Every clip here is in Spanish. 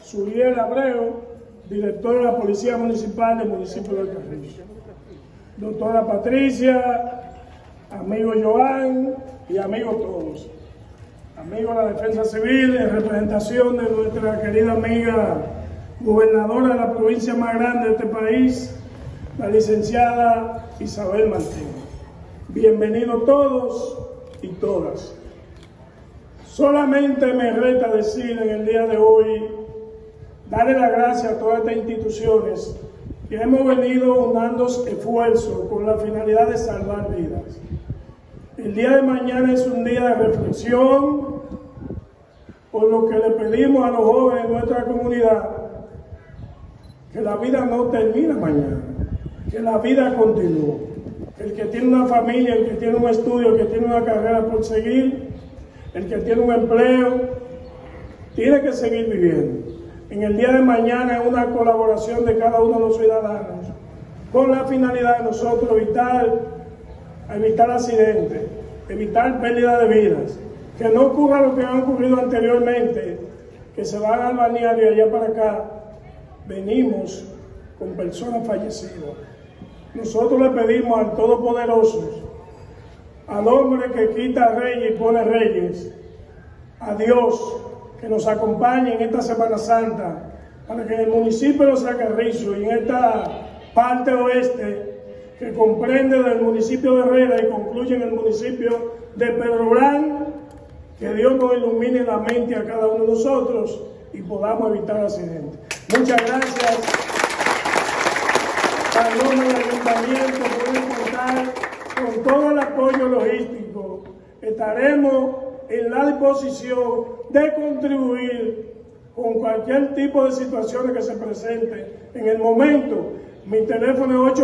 Suriel Abreu, director de la Policía Municipal del municipio de Carrizo. Doctora Patricia, amigo Joan y amigos todos. Amigos de la Defensa Civil, en representación de nuestra querida amiga gobernadora de la provincia más grande de este país, la licenciada Isabel Martín. Bienvenidos todos y todas. Solamente me resta decir en el día de hoy, darle las gracias a todas estas instituciones que hemos venido dando esfuerzos con la finalidad de salvar vidas. El día de mañana es un día de reflexión, por lo que le pedimos a los jóvenes de nuestra comunidad que la vida no termina mañana, que la vida continúa. El que tiene una familia, el que tiene un estudio, el que tiene una carrera por seguir, el que tiene un empleo, tiene que seguir viviendo. En el día de mañana es una colaboración de cada uno de los ciudadanos con la finalidad de nosotros evitar accidentes, evitar pérdida de vidas, que no ocurra lo que ha ocurrido anteriormente, que se van al balneario y allá para acá venimos con personas fallecidas. Nosotros le pedimos al Todopoderoso, al hombre que quita reyes y pone reyes, a Dios, que nos acompañe en esta Semana Santa, para que en el municipio de Los Alcarrizos y en esta parte oeste, que comprende del municipio de Herrera y concluye en el municipio de Pedrolán, que Dios nos ilumine la mente a cada uno de nosotros y podamos evitar accidentes. Muchas gracias. Al nombre del ayuntamiento pueden contar con todo el apoyo logístico. Estaremos en la disposición de contribuir con cualquier tipo de situaciones que se presenten en el momento. Mi teléfono es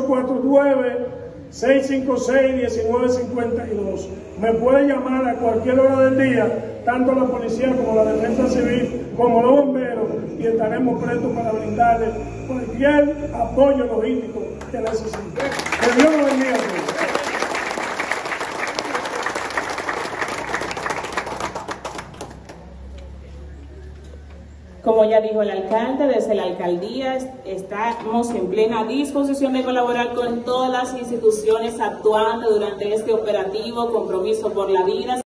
849-656-1952. Me puede llamar a cualquier hora del día, tanto la policía como la defensa civil, como los bomberos, y estaremos prestos para brindarle cualquier apoyo logístico que necesite. Que Dios lo bendiga a todos. Como ya dijo el alcalde, desde la alcaldía estamos en plena disposición de colaborar con todas las instituciones actuando durante este operativo Compromiso por la Vida.